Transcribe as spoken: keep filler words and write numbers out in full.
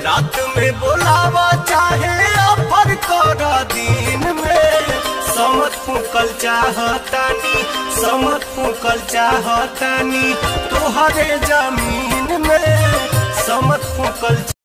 रात में बोलावा चाहे ऑफर करा दिन में। समत फूकल चाहतानी समत फूकल चाहतानी तोहरे जमीन में। समत फूकल